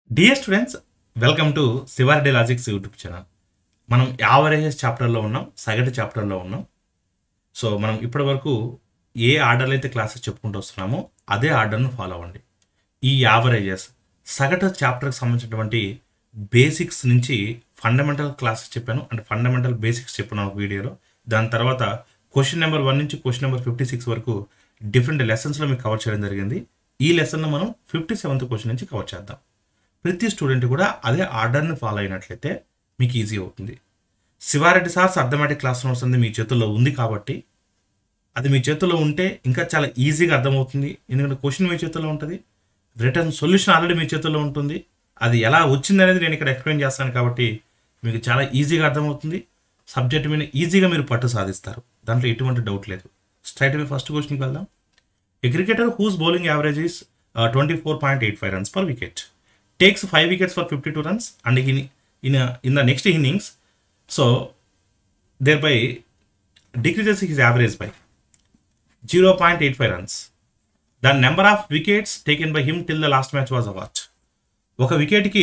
Dear students, welcome to Shiva Reddy logics YouTube channel. మనం averages చాప్టర్లో ఉన్నాం, సగటు చాప్టర్లో ఉన్నాం. సో మనం ఇప్పటి వరకు ఏ ఆర్డర్లో అయితే క్లాసెస్ చెప్పుకుంటూ వస్తున్నామో అదే ఆర్డర్ను ఫాలో అవ్వండి. ఈ యావరేజెస్ సగటు చాప్టర్కి సంబంధించినటువంటి బేసిక్స్ నుంచి ఫండమెంటల్ క్లాసెస్ చెప్పాను, అంటే ఫండమెంటల్ బేసిక్స్ చెప్పాను ఒక వీడియోలో. దాని తర్వాత క్వశ్చన్ నెంబర్ 1 నుంచి క్వశ్చన్ నెంబర్ 56 వరకు డిఫరెంట్ లెసన్స్లో మీకు కవర్ చేయడం జరిగింది. ఈ లెసన్లో మనం 57th క్వశ్చన్ నుంచి కవర్ చేద్దాం. ప్రతి స్టూడెంట్ కూడా అదే ఆర్డర్ని ఫాలో అయినట్లయితే మీకు ఈజీ అవుతుంది. Shiva Reddy sir's arithmetic class notes అనేది మీ చేతుల్లో ఉంది కాబట్టి, అది మీ చేతుల్లో ఉంటే ఇంకా చాలా ఈజీగా అర్థమవుతుంది. ఎందుకంటే క్వశ్చన్ మీ చేతుల్లో ఉంటుంది, రిటర్న్ సొల్యూషన్ ఆల్రెడీ మీ చేతుల్లో ఉంటుంది. అది ఎలా వచ్చింది అనేది నేను ఇక్కడ ఎక్స్ప్లెయిన్ చేస్తాను కాబట్టి మీకు చాలా ఈజీగా అర్థమవుతుంది. సబ్జెక్ట్ మీద ఈజీగా మీరు పట్టు సాధిస్తారు, దాంట్లో ఎటువంటి డౌట్ లేదు. స్ట్రైట్ అవే ఫస్ట్ క్వశ్చన్కి వెళ్దాం. A cricketer whose bowling average is 24.85 runs per wicket takes 5 wickets for 52 runs and in the next innings, so thereby decreases his average by 0.85 runs. The number of wickets taken by him till the last match was what? ఒక వికెట్కి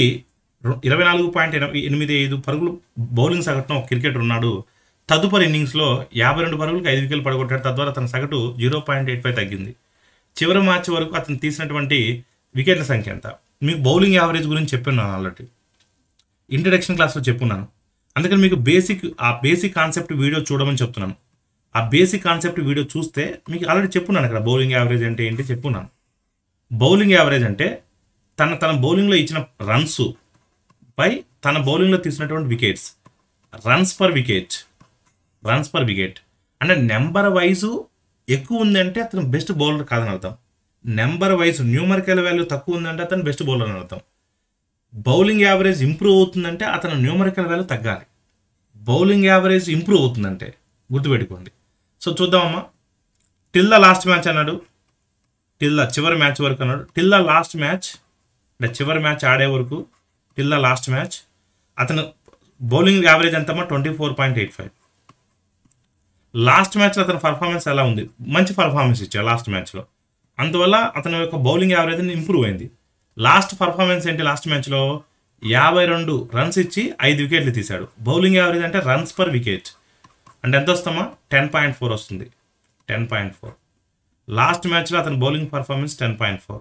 24.85 పరుగులు bowling సగటున ఒక cricketer ఉన్నాడు. తదుపరి ఇన్నింగ్స్లో 52 పరుగులకు 5 వికెట్లు పడగొట్టాడు. తద్వారా తన సగటు 0.85 తగ్గింది. చివరి మ్యాచ్ వరకు అతను తీసినటువంటి వికెట్ల సంఖ్య ఎంత? మీకు బౌలింగ్ యావరేజ్ గురించి చెప్పాను ఆల్రెడీ, ఇంట్రడక్షన్ క్లాస్లో చెప్పున్నాను. అందుకని మీకు బేసిక్ కాన్సెప్ట్ వీడియో చూడమని చెప్తున్నాను. ఆ బేసిక్ కాన్సెప్ట్ వీడియో చూస్తే మీకు ఆల్రెడీ చెప్పున్నాను. అక్కడ బౌలింగ్ యావరేజ్ అంటే ఏంటి చెప్పున్నాను. బౌలింగ్ యావరేజ్ అంటే తన బౌలింగ్లో ఇచ్చిన రన్స్ పై తన బౌలింగ్లో తీసినటువంటి వికెట్స్, రన్స్ పర్ వికెట్ అంటే నెంబర్ వైజు ఎక్కువ ఉందంటే అతను బెస్ట్ బౌలర్ కాదని అర్థం. నెంబర్ వైజ్ న్యూమరికల్ వాల్యూ తక్కువ ఉందంటే అతను బెస్ట్ బౌలర్ అని అర్థం. బౌలింగ్ యావరేజ్ ఇంప్రూవ్ అవుతుందంటే అతను న్యూమరికల్ వాల్యూ తగ్గాలి. బౌలింగ్ యావరేజ్ ఇంప్రూవ్ అవుతుందంటే గుర్తుపెట్టుకోండి. సో చూద్దామమ్మా. టిల్ ద లాస్ట్ మ్యాచ్ అన్నాడు, చివరి మ్యాచ్ వరకు అన్నాడు. టిల్ ద లాస్ట్ మ్యాచ్ అంటే చివరి మ్యాచ్ ఆడే వరకు, టిల్ ద లాస్ట్ మ్యాచ్ అతను బౌలింగ్ యావరేజ్ ఎంతమ్మా? 24.85. లాస్ట్ మ్యాచ్లో అతని పర్ఫార్మెన్స్ ఎలా ఉంది? మంచి పర్ఫార్మెన్స్ ఇచ్చాడు లాస్ట్ మ్యాచ్లో, అందువల్ల అతని యొక్క బౌలింగ్ యావరేజ్ ఇంప్రూవ్ అయింది. లాస్ట్ పర్ఫార్మెన్స్ ఏంటి? లాస్ట్ మ్యాచ్లో 52 రన్స్ ఇచ్చి 5 వికెట్లు తీశాడు. బౌలింగ్ యావరేజ్ అంటే రన్స్ పర్ వికెట్ అంటే ఎంత వస్తామా? 10.4 వస్తుంది. 10.4 లాస్ట్ మ్యాచ్లో అతని bowling performance 10.4.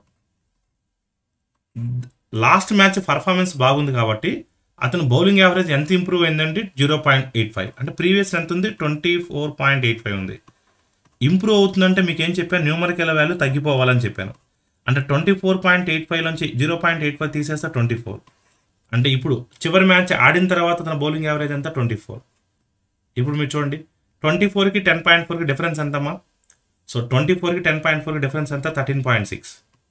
Last match performance బాగుంది కాబట్టి అతను బౌలింగ్ యావరేజ్ ఎంత ఇంప్రూవ్ అయిందంటే 0.85. అంటే ప్రీవియస్ ఎంత ఉంది? 24.85 ఉంది. ఇంప్రూవ్ అవుతుందంటే మీకు ఏం చెప్పాను? న్యూమరికల్ వాల్యూ తగ్గిపోవాలని చెప్పాను. అంటే 24.85 నుంచి 0.85 తీసేస్తే 24. అంటే ఇప్పుడు చివరి మ్యాచ్ ఆడిన తర్వాత తన బౌలింగ్ యావరేజ్ ఎంత? 24. ఇప్పుడు మీరు చూడండి, 24కి 10.4కి డిఫరెన్స్ ఎంతమ్మా? సో 24కి 10.4కి డిఫరెన్స్ ఎంత? 13.6.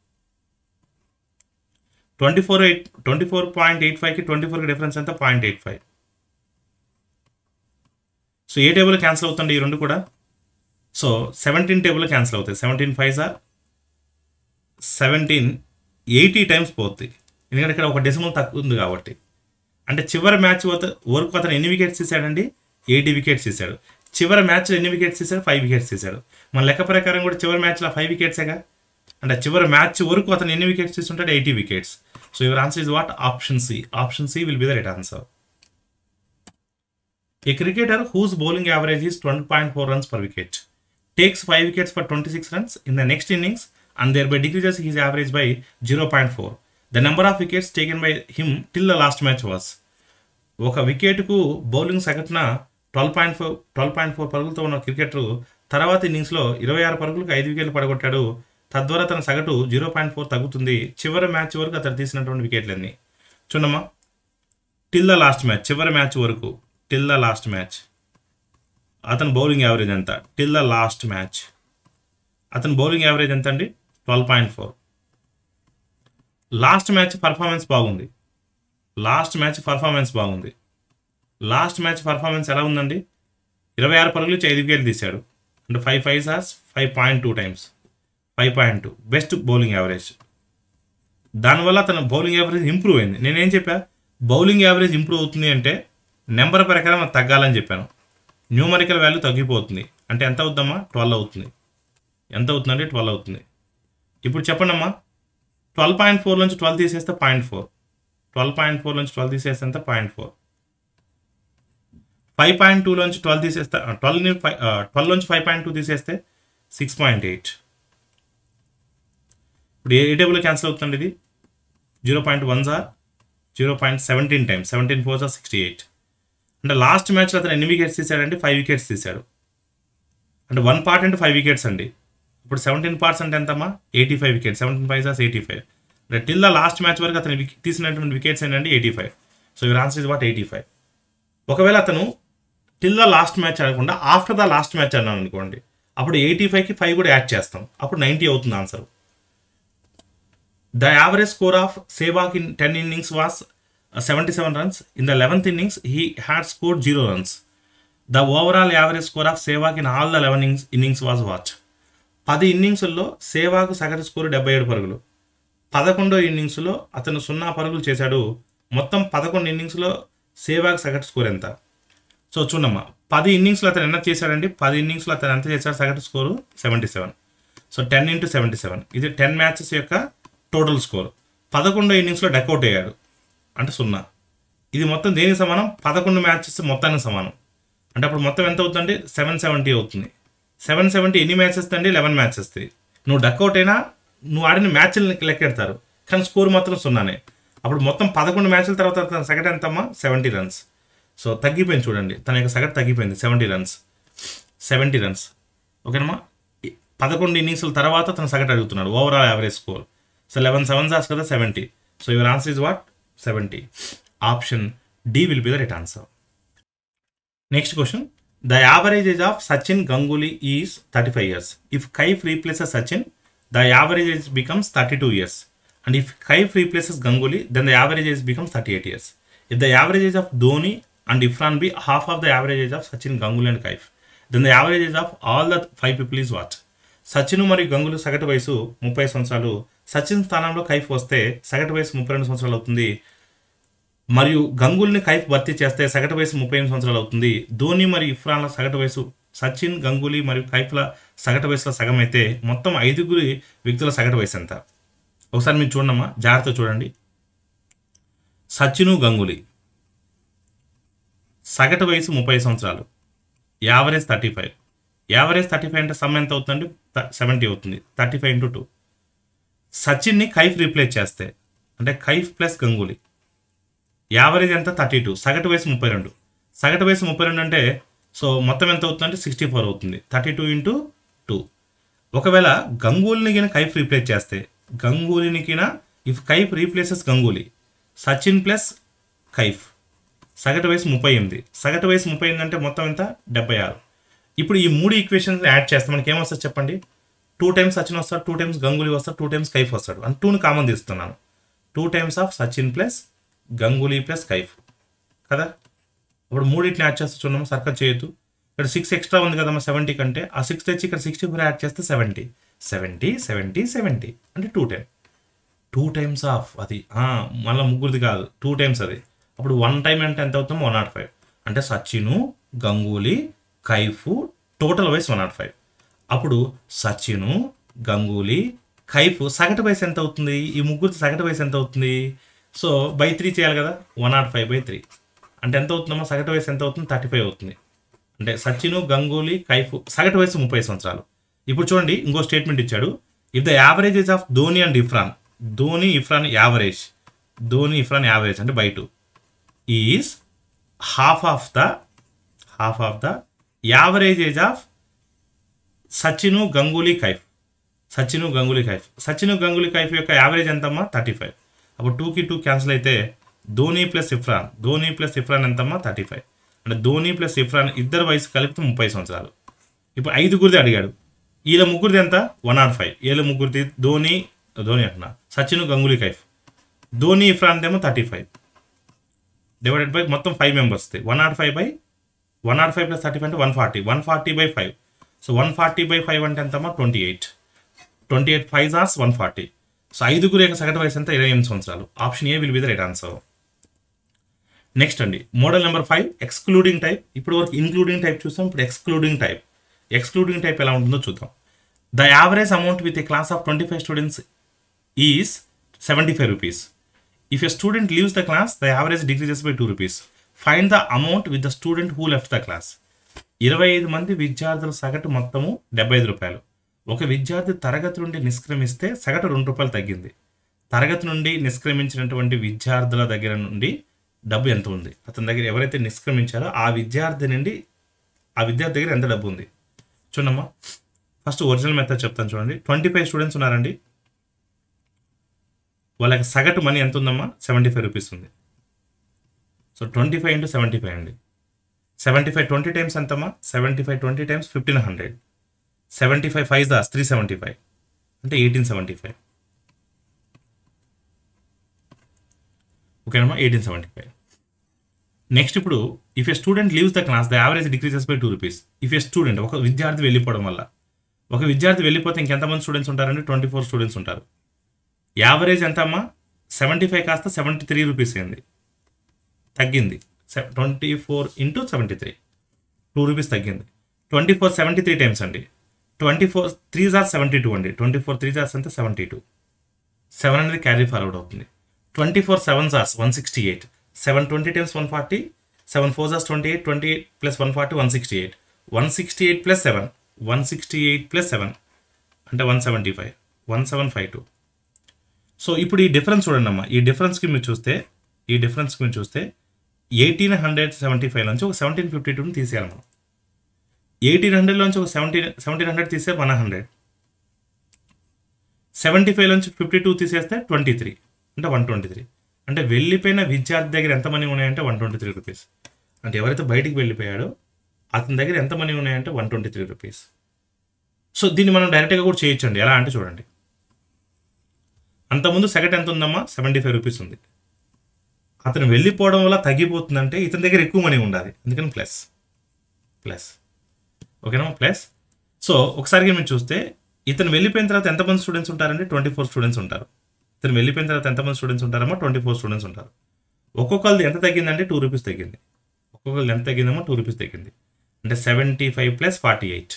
24.85కి 24కి డిఫరెన్స్ ఎంత? 0.85. సో ఏ టేబుల్ క్యాన్సిల్ అవుతుంది ఈ రెండు కూడా? సో 17 టేబుల్ క్యాన్సిల్ అవుతాయి. 17 5s are 17 80 టైమ్స్ పోతుంది, ఎందుకంటే ఇక్కడ ఒక డెసిమల్ తక్కువ ఉంది కాబట్టి. అంటే చివరి మ్యాచ్ వరకు అతను ఎన్ని వికెట్స్ తీసాడండి? 80 వికెట్స్ తీసాడు. చివరి మ్యాచ్లో ఎన్ని వికెట్స్ తీసాడు? 5 వికెట్స్ తీసాడు. మన లెక్క ప్రకారం కూడా చివరి మ్యాచ్లో 5 వికెట్సేగా. అంటే చివరి మ్యాచ్ వరకు అతను ఎన్ని వికెట్స్ తీసుకుంటాడు? 80 wickets. So your answer is what? Option C. Option C will be the right answer. A cricketer whose bowling average is 12.4 runs per wicket takes 5 wickets for 26 runs in the next innings and thereby decreases his average by 0.4. The number of wickets taken by him till the last match was. ఒక వికెట్కు bowling సగటున 12.4 పరుగులతో ఉన్న cricketer తర్వాత ఇన్నింగ్స్లో 26 పరుగులకు 5 వికెట్లు పడగొట్టాడు. తద్వారా తన సగటు 0.4 తగ్గుతుంది. చివరి మ్యాచ్ వరకు అతను తీసినటువంటి వికెట్లన్నీ చూడమ్మా. టిల్ ద లాస్ట్ మ్యాచ్, చివరి మ్యాచ్ వరకు, టిల్ ద లాస్ట్ మ్యాచ్ అతను బౌలింగ్ యావరేజ్ ఎంత? టిల్ ద లాస్ట్ మ్యాచ్ అతను బౌలింగ్ యావరేజ్ ఎంత అండి? 12.4. లాస్ట్ మ్యాచ్ పర్ఫార్మెన్స్ బాగుంది. లాస్ట్ మ్యాచ్ పర్ఫార్మెన్స్ ఎలా ఉందండి? 26 పరుగులు ఇచ్చి 5 వికెట్లు తీశాడు. అంటే 5 5s are 5.2 times, 5.2 best bowling average. దానివల్ల తన బౌలింగ్ యావరేజ్ ఇంప్రూవ్ అయింది. నేనేం చెప్పా? బౌలింగ్ యావరేజ్ ఇంప్రూవ్ అవుతుంది అంటే నెంబర్ ప్రకారం అది తగ్గాలని చెప్పాను. న్యూమరికల్ వాల్యూ తగ్గిపోతుంది. అంటే ఎంత అవుద్దమ్మా? 12 అవుతుంది. ఎంత అవుతుందండి? 12 అవుతుంది. ఇప్పుడు చెప్పండి అమ్మా, 12.4 నుంచి 12 తీసేస్తే 0.4. 12.4 నుంచి 12 తీసేస్తే ఎంత 0.4. 5.2 నుంచి 12 తీసేస్తే 12 నుంచి 5.2 తీసేస్తే 6.8. ఇప్పుడు ఏ టేబుల్ క్యాన్సిల్ అవుతుంది ఇది 0.1 ఆర్ 0.17 టైమ్స్ 17 4 ఆర్ 68. అంటే లాస్ట్ మ్యాచ్లో అతను ఎన్ని వికెట్స్ తీసాడంటే 5 వికెట్స్ తీశాడు. అంటే 1 పార్ట్ అంటే 5 వికెట్స్ అండి. ఇప్పుడు 17 పార్ట్స్ అంటే ఎంతమ్మా 85 వికెట్స్. 17 5 ఆర్ 85. అంటే టిల్ ద లాస్ట్ మ్యాచ్ వరకు అతను తీసినటువంటి వికెట్స్ ఏంటంటే 85. So your answer is what 85. ఒకవేళ అతను టిల్ ద లాస్ట్ మ్యాచ్ అనకుండా ఆఫ్టర్ ద లాస్ట్ మ్యాచ్ అన్నాను అనుకోండి, అప్పుడు 85కి 5 కూడా యాడ్ చేస్తాం, అప్పుడు 90 అవుతుంది answer. The average score of Sehwag in 10 innings was 77 runs. In the 11th innings, he had scored 0 runs. The overall average score of Sehwag in all the 11 innings was what? 10 ఇన్నింగ్స్లో సేవాగ్ సగటు score 77 పరుగులు. 11వ ఇన్నింగ్స్లో అతను 0 పరుగులు చేశాడు. మొత్తం 11 ఇన్నింగ్స్లో సేవాగ్ సగటు స్కోర్ ఎంత? సో చూడమ్మా, 10 ఇన్నింగ్స్లో అతను ఎంత చేశాడండి? 10 ఇన్నింగ్స్లో అతను ఎంత చేశాడు? సగటు స్కోరు 77. సో 10 into 77 ఇది 10 మ్యాచెస్ యొక్క టోటల్ స్కోర్. 11వ ఇన్నింగ్స్లో డక్అవుట్ అయ్యాడు అంటే 0. ఇది మొత్తం దేనికి సమానం? 11 మ్యాచెస్ మొత్తానికి సమానం. అంటే అప్పుడు మొత్తం ఎంత అవుతుందంటే 770 అవుతుంది. 770 ఎన్ని మ్యాచెస్ అండి? 11 మ్యాచెస్. నువ్వు డక్అవుట్ అయినా నువ్వు ఆడిన మ్యాచ్లు లెక్కెడతారు, కానీ స్కోర్ మాత్రం 0నే. అప్పుడు మొత్తం 11 మ్యాచ్ల తర్వాత తన సగటు ఎంతమ్మా? 70 runs. సో తగ్గిపోయింది చూడండి, తన యొక్క సగటు తగ్గిపోయింది 70 runs. 70 runs ఓకేనమ్మా. 11 ఇన్నింగ్స్ల తర్వాత తన సగటు అడుగుతున్నాడు, overall average score. So 11 7s కదా 70. So your answer is what 70. Option D will be the right answer. Next question. The average age of Sachin Ganguly is 35 years. If Kaif replaces Sachin, the average age becomes 32 years. And if Kaif replaces Ganguly, then the average age becomes 38 years. If the average age of Dhoni and ఇఫ్రాన్ be half of the average age of Sachin, Ganguly and Kaif, then the average age of all the 5 people is what? Sachin మరియు గంగూలీ సగటు వయసు 30 సంవత్సరాలు. సచిన్ స్థానంలో కైఫ్ వస్తే సగటు వయసు 32 సంవత్సరాలు అవుతుంది. మరియు గంగూలీని కైఫ్ భర్తీ చేస్తే సగటు వయసు 38 సంవత్సరాలు అవుతుంది. ధోని మరియు ఇఫ్రాన్ల సగటు వయసు సచిన్, గంగూలీ మరియు కైఫ్ల సగటు వయసులో సగం అయితే మొత్తం 5 వ్యక్తుల సగటు వయసు ఎంత? ఒకసారి మీరు చూడమ్మా, జాగ్రత్తగా చూడండి. సచిన్, గంగూలీ సగటు వయసు 30 సంవత్సరాలు, యావరేజ్ 35. యావరేజ్ 35 అంటే సమ్ ఎంత అవుతుందండి? 70 అవుతుంది. 35 into 2. సచిన్ని కైఫ్ రీప్లేస్ చేస్తే అంటే కైఫ్ ప్లస్ గంగూలీ, యావరేజ్ ఎంత? 32. సగటు వయసు 32. సగటు వయసు 32 అంటే సో మొత్తం ఎంత అవుతుందంటే 64 అవుతుంది. 32 into 2. ఒకవేళ గంగూలీని కింద కైఫ్ రీప్లేస్ చేస్తే, గంగూలీని కింద if Kaif replaces Ganguly, Sachin plus Kaif, సగటు వయసు 38. సగటు వయసు 38 అంటే మొత్తం ఎంత? 76. ఇప్పుడు ఈ 3 ఈక్వేషన్స్ యాడ్ చేస్తే మనకి ఏమొస్తుంది చెప్పండి? 2 times సచిన్ వస్తాడు, 2 times గంగూలీ వస్తాడు, 2 times కైఫ్ వస్తాడు. అంటే 2ని కామన్ తీస్తున్నాను. 2 times of Sachin plus Ganguly plus Kaif కదా. ఇప్పుడు 3 యాడ్ చేస్తే చూడమ్మా, సర్కల్ చేయొద్దు. ఇక్కడ 6 ఎక్స్ట్రా ఉంది కదమ్మా 70 కంటే, ఆ 6 తెచ్చి ఇక్కడ 64 యాడ్ చేస్తే 70 70 70 70 అంటే 2 times. 2 times ఆఫ్ అది మళ్ళీ ముగ్గురిది కాదు, 2 times అది. అప్పుడు 1 time అంటే ఎంత అవుతుంది? 105. అంటే సచిను, గంగూలీ, కైఫ్ టోటల్ వయసు 105. అప్పుడు సచిను, గంగూలీ, కైఫ్ సగటు వయసు ఎంత అవుతుంది? ఈ ముగ్గురు సగటు వయసు ఎంత అవుతుంది? సో బై 3 చేయాలి కదా, 105/3 అంటే ఎంత అవుతుందమ్మా? సగటు వయసు ఎంత అవుతుంది? 35 అవుతుంది. అంటే సచిను, గంగూలీ, కైఫ్ సగటు వయసు 30 సంవత్సరాలు. ఇప్పుడు చూడండి, ఇంకో స్టేట్మెంట్ ఇచ్చాడు. If the averages of Dhoni and Ifran, Dhoni Ifran average, Dhoni Ifran average అంటే by 2 is half of the average age of Sachin, Ganguly, Kaif. Sachin, Ganguly, Kaif. Sachin, Ganguly, Kaif యొక్క యావరేజ్ ఎంతమ్మా? 35. అప్పుడు 2కి 2 క్యాన్సిల్ అయితే ధోని ప్లస్ ఇఫ్రాన్, ధోని ప్లస్ ఇఫ్రాన్ ఎంతమ్మా? 35. అంటే ధోని ప్లస్ ఇఫ్రాన్ ఇద్దరు వయసు కలిపితే 30 సంవత్సరాలు. ఇప్పుడు 5 అడిగాడు. వీళ్ళ ముగ్గురిది ఎంత? 105. వీళ్ళ ముగ్గురిది ధోని అంటున్నా, సచిను, గంగూలీ, కైఫ్. ధోని, ఇఫ్రాన్ ఏమో 35 డివైడెడ్ బై మొత్తం 5 members. 105 ప్లస్ 35 అంటే 140. 140/5. సో 140/5 అంటే ఎంతమ్మా? 28. 28 5s are 140. సో 5 యొక్క సగటు వయసు ఎంత? 28 సంవత్సరాలు. Option A will be the right answer. Next అండి, మోడల్ నెంబర్ 5 ఎక్స్క్లూడింగ్ టైప్. ఇప్పుడు వరకు ఇన్క్లూడింగ్ టైప్ చూస్తాం, ఇప్పుడు ఎక్స్క్లూడింగ్ టైప్. ఎక్స్క్లూడింగ్ టైప్ ఎలా ఉంటుందో చూద్దాం. The average amount with a class of 25 students is 75 rupees. If a student leaves the class the average decreases by 2 rupees. Find the amount with the student who left the class. 25 మంది విద్యార్థుల సగటు మొత్తము 75 రూపాయలు. ఒక విద్యార్థి తరగతి నుండి నిష్క్రమిస్తే సగటు 2 రూపాయలు తగ్గింది. తరగతి నుండి నిష్క్రమించినటువంటి విద్యార్థుల దగ్గర నుండి డబ్బు ఎంత ఉంది, అతని దగ్గర ఎవరైతే నిష్క్రమించారో ఆ విద్యార్థి దగ్గర ఎంత డబ్బు ఉంది చూడమ్మా. ఫస్ట్ ఒరిజినల్ మెథడ్ చెప్తాను చూడండి. 25 స్టూడెంట్స్ ఉన్నారండి, వాళ్ళకి సగటు మనీ ఎంత ఉందమ్మా 75 రూపీస్ ఉంది. సో 25 × 75 అండి. 75 20 టైమ్స్ ఎంతమ్మా 75 20 టైమ్స్ 1500. 75 5 375 అంటే 1875. ఓకేనమ్మా 1875. నెక్స్ట్ ఇప్పుడు if a student leaves the class the average decreases by 2 rupees. If a student ఒక విద్యార్థి వెళ్ళిపోవడం వల్ల, ఒక విద్యార్థి వెళ్ళిపోతే ఇంకెంతమంది స్టూడెంట్స్ ఉంటారండి 24 స్టూడెంట్స్ ఉంటారు. యావరేజ్ ఎంత అమ్మా 75 కాస్త 73 రూపీస్ అయింది, తగ్గింది. 24 × 73 2 రూపీస్ తగ్గింది. 24 73 టైమ్స్ అండి. 24 3s are 72 అండి. 24 3s అంటే 72. 7 అనేది క్యారీ ఫార్వర్డ్ అవుతుంది. 24 7s are 168. 7 20 times 140. 7 4s are 28. 28 plus 140 168. 168 plus 7 168 plus 7 అంటే 175. 1752. సో ఇప్పుడు ఈ డిఫరెన్స్ చూడండి అమ్మా. ఈ డిఫరెన్స్కి మీరు చూస్తే 1875 నుంచి ఒక 1752 తీసేయాలి మనం. 1800 నుంచి ఒక 1700 తీసే 100. 75 నుంచి 52 తీసేస్తే 23 అంటే 123. అంటే వెళ్ళిపోయిన విద్యార్థి దగ్గర ఎంత మనీ ఉన్నాయంటే 123 రూపీస్. అంటే ఎవరైతే బయటికి వెళ్ళిపోయాడో అతని దగ్గర ఎంత మనీ ఉన్నాయంటే 123 రూపీస్. సో దీన్ని మనం డైరెక్ట్గా కూడా చేయొచ్చండి. ఎలా అంటే చూడండి, అంతకుముందు సగటు ఎంత ఉందమ్మా 75 రూపీస్ ఉంది. అతను వెళ్ళిపోవడం వల్ల తగ్గిపోతుందంటే ఇతని దగ్గర ఎక్కువ మనీ ఉండాలి, అందుకని ప్లస్. ఓకేనా ప్లస్. సో ఒకసారిగా మీరు చూస్తే ఇతను వెళ్ళిపోయిన తర్వాత ఎంతమంది స్టూడెంట్స్ ఉంటారండి 24 స్టూడెంట్స్ ఉంటారు. ఇతను వెళ్ళిపోయిన తర్వాత ఎంతమంది స్టూడెంట్స్ ఉంటారమ్మా 24 స్టూడెంట్స్ ఉంటారు. ఒక్కొక్కరిది ఎంత తగ్గిందంటే 2 రూపీస్ తగ్గింది. ఒక్కొక్కరిది ఎంత తగ్గిందమ్మా 2 రూపీస్ తగ్గింది. అంటే 75 + 48.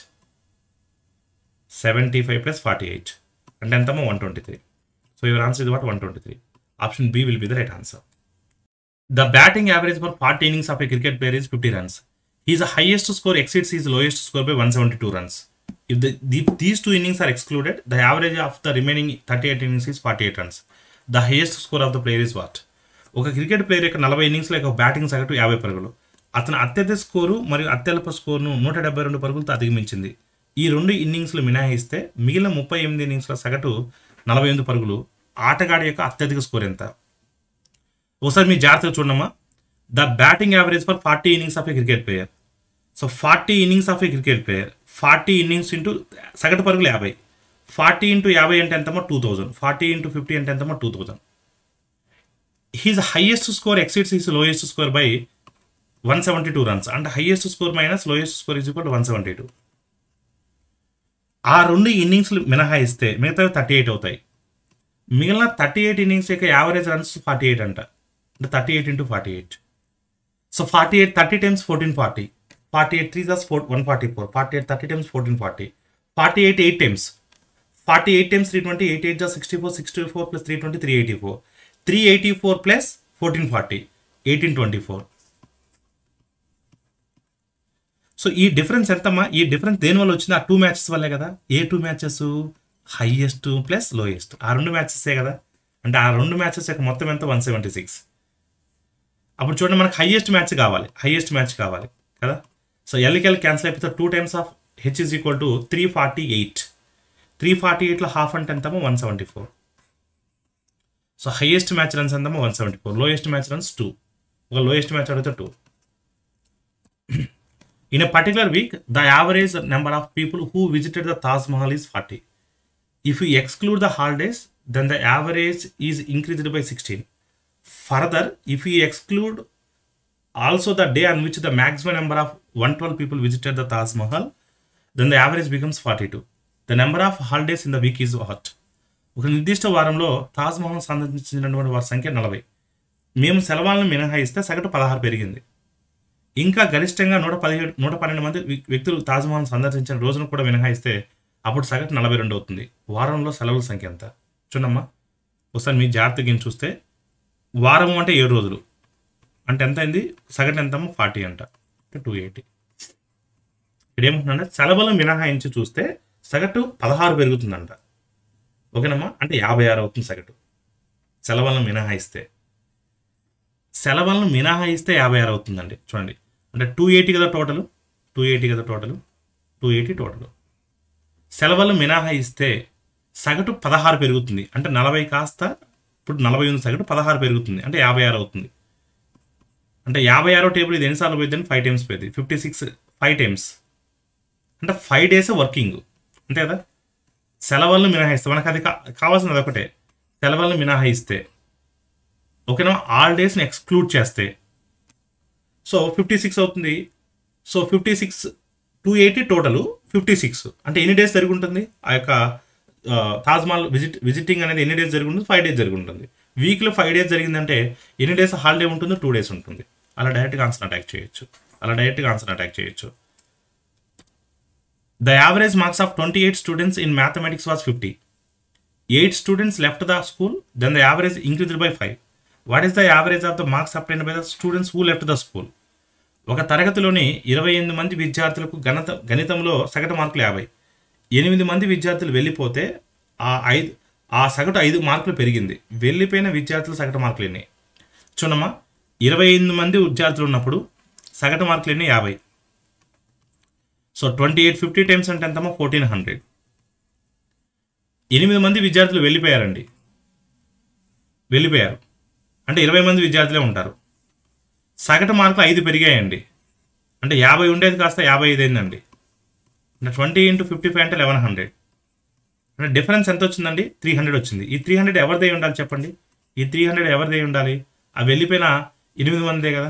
75 + 48 అంటే ఎంతమ్మా 123. So your answer is what 123. Option B will be the right answer. The batting average for 40 innings of a cricket player is 50 runs. His highest score exceeds his lowest score by 172 runs. If these two innings are excluded, the average of the remaining 38 innings is 48 runs. The highest score of the player is what? ఒక cricket player యొక్క 40 ఇన్నింగ్స్లో యొక్క batting సగటు 50 పరుగులు. అతను అత్యధిక score మరియు అత్యల్ప స్కోర్ను 172 పరుగులతో అధిగమించింది. ఈ 2 ఇన్నింగ్స్లు మినహాయిస్తే మిగిలిన 38 ఇన్నింగ్స్ల సగటు 48 పరుగులు. ఆటగాడి యొక్క అత్యధిక స్కోర్ ఎంత? ఒకసారి మీ జాగ్రత్తగా చూడమ్మా. The batting average for 40 innings of a cricket player. So 40 innings of a cricket player, 40 innings into సగటు పరుగులు 50. 40 × 50 అంటే ఎంతమ్మా 2000. 40 × 50 అంటే ఎంతమ్మా 2000. His highest score exceeds his lowest score by 172 runs. అంటే highest score minus lowest score is equal to 172. ఆ 2 ఇన్నింగ్స్లు మినహాయిస్తే మిగతావి 38 అవుతాయి. మిగిలిన 38 ఇన్నింగ్స్ యొక్క యావరేజ్ రన్స్ 48 అంట. అంటే 38 × 48. So 48 30 times 1440. 48 3s are 144. 48 30 times 1440. 48 8 times. 48 times 320. 8 8 are 64. 64 plus 320 384. 384 plus 1440 1824. So ఈ డిఫరెన్స్ ఎంతమ్మా? ఈ డిఫరెన్స్ దేని వల్ల వచ్చింది? ఆ 2 మ్యాచెస్ వల్లే కదా. ఏ 2 మ్యాచెస్? Highest plus lowest. ఆ 2 మ్యాచెసే కదా. అంటే ఆ 2 మ్యాచెస్ యొక్క మొత్తం ఎంత 176. అప్పుడు చూడండి మనకు హైయెస్ట్ మ్యాచ్ కావాలి కదా. సో ఎల్కి క్యాన్సిల్ అయిపోతే 2 times of H is equal to 348. 348లో హాఫ్ అంటే ఎంతమో 174. సో హైయెస్ట్ మ్యాచ్ రన్స్ ఎంతమో 174. Lowest match runs 2. ఒక లోయెస్ట్ మ్యాచ్ అడిగితే 2. In a particular week, the average number of people who visited the Taj Mahal is 40. If we exclude the holidays, then the average is increased by 16. Further, if we exclude also the day on which the maximum number of 112 people visited the Taj Mahal, then the average becomes 42. The number of holidays in the week is what? ఒక నిర్దిష్ట వారంలో తాజ్ మహల్ సందర్శించినటువంటి వారి సంఖ్య 40. మేము సెలవులను మినహాయిస్తే సగటు 16 పెరిగింది. ఇంకా గరిష్టంగా 112 మంది వ్యక్తులు తాజ్మహల్ సందర్శించిన రోజును కూడా మినహాయిస్తే అప్పుడు సగటు 42 అవుతుంది. వారంలో సెలవుల సంఖ్య ఎంత? చూడమ్మా ఒకసారి మీ జాగ్రత్తగా చూస్తే వారము అంటే 7 రోజులు అంటే ఎంత అయింది, సగటు ఎంత 40 అంట, 280. ఇక్కడ ఏమంటున్నా, సెలవులను మినహాయించి చూస్తే సగటు 16 పెరుగుతుందంట. ఓకేనమ్మా, అంటే 56 అవుతుంది సగటు. సెలవులను మినహాయిస్తే 56 అవుతుందండి. చూడండి, అంటే 280 కదా టోటల్, 280 టోటల్. సెలవులను మినహాయిస్తే సగటు 16 పెరుగుతుంది. అంటే 40 కాస్త ఇప్పుడు 40 ఉంది, సగటు 16 పెరుగుతుంది, అంటే 56 అవుతుంది. అంటే 56 టేబుల్ ఇది ఎన్నిసార్లు పోయిందని 5 టైమ్స్ పోయింది. 56 5 టైమ్స్ అంటే 5 డేస్ వర్కింగ్, అంతే కదా. సెలవులను మినహాయిస్తే మనకు అది కావాల్సినది ఒకటే, సెలవులను మినహాయిస్తే. ఓకేనా, ఆల్ డేస్ని ఎక్స్క్లూడ్ చేస్తే సో 56 అవుతుంది. సో 56 280 టోటల్ 56 అంటే ఎన్ని డేస్ జరిగి ఉంటుంది, ఆ యొక్క తాజ్మహల్ విజిటింగ్ అనేది ఎన్ని డేస్ జరిగి ఉంటుంది, 5 డేస్ జరిగి ఉంటుంది. వీక్లో 5 డేస్ జరిగిందంటే ఎన్ని డేస్ హాలిడే ఉంటుంది, 2 డేస్ ఉంటుంది. అలా డైరెక్ట్గా ఆన్సర్ అటాక్ చేయొచ్చు. The average marks of 28 students in mathematics was 50. 8 students left the school, then the average increased by 5. What is the average of the marks obtained by the students who left the school? ఒక తరగతిలోని 28 మంది విద్యార్థులకు గణితంలో సగటు మార్కులు 50. 8 మంది విద్యార్థులు వెళ్ళిపోతే ఆ సగటు 5 మార్కులు పెరిగింది. వెళ్ళిపోయిన విద్యార్థుల సగటు మార్కులు ఎన్ని? చూడమ్మా, 28 మంది విద్యార్థులు ఉన్నప్పుడు సగటు మార్కులు ఎన్ని? 50. సో 28 50 టైమ్స్ అంటే ఎంతమ్మా? 1400. 8 మంది విద్యార్థులు వెళ్ళిపోయారు అంటే 20 మంది విద్యార్థులే ఉంటారు. సగటు మార్కులు 5 పెరిగాయండి, అంటే 50 ఉండేది కాస్త 55 అయిందండి. అంటే 20 × 55 అంటే 1100. అంటే డిఫరెన్స్ ఎంత వచ్చిందండి? 300 వచ్చింది. ఈ 300 ఎవరిదై ఉండాలి చెప్పండి? ఈ 300 ఎవరిదై ఉండాలి? అవి వెళ్ళిపోయిన 8 మందే కదా,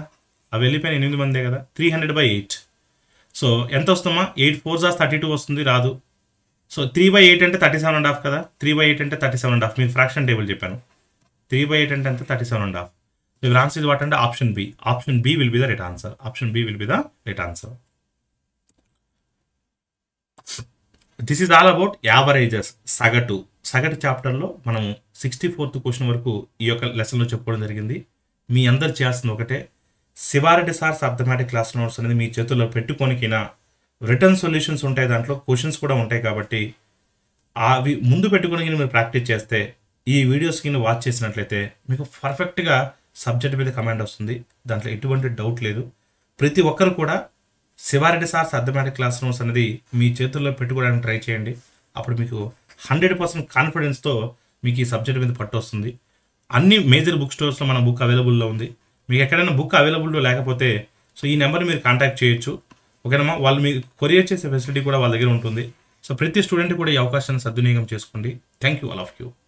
300/8. సో ఎంత వస్తుందమ్మా? 8 4s 32 వస్తుంది, రాదు. సో 3/8 అంటే 37.5 కదా, 3/8 అంటే 37.5. మీరు ఫ్రాక్షన్ టేబుల్ చెప్పాను. 3/8 అంటే ఎంత? 37.5. The answer is what? And option B. Option B will be the right answer. This is all about averages. సగటు చాప్టర్లో మనము 64th క్వశ్చన్ వరకు ఈ యొక్క లెసన్లో చెప్పుకోవడం జరిగింది. మీ అందరు చేయాల్సింది ఒకటే, Shiva Reddy sir's arithmetic class notes అనేది మీ చేతుల్లో పెట్టుకోనికైనా రిటర్న్ సొల్యూషన్స్ ఉంటాయి, దాంట్లో క్వశ్చన్స్ కూడా ఉంటాయి. కాబట్టి అవి ముందు పెట్టుకొని మీరు ప్రాక్టీస్ చేస్తే, ఈ వీడియోస్ కింద వాచ్ చేసినట్లయితే మీకు పర్ఫెక్ట్గా సబ్జెక్ట్ మీద కమాండ్ వస్తుంది. దాంట్లో ఎటువంటి డౌట్ లేదు. ప్రతి ఒక్కరు కూడా Shiva Reddy sir's arithmetic class notes అనేది మీ చేతుల్లో పెట్టుకోవడానికి ట్రై చేయండి. అప్పుడు మీకు 100% కాన్ఫిడెన్స్తో మీకు ఈ సబ్జెక్ట్ మీద పట్టు వస్తుంది. అన్ని మేజర్ బుక్ స్టోర్స్లో మన బుక్ అవైలబుల్లో ఉంది. మీకు ఎక్కడైనా బుక్ అవైలబుల్లో లేకపోతే సో ఈ నెంబర్ని మీరు కాంటాక్ట్ చేయొచ్చు. ఓకేనమ్మా, వాళ్ళు మీకు కొరియర్ చేసే ఫెసిలిటీ కూడా వాళ్ళ దగ్గర ఉంటుంది. సో ప్రతి స్టూడెంట్ కూడా ఈ అవకాశాన్ని సద్వినియోగం చేసుకోండి. Thank you all of you.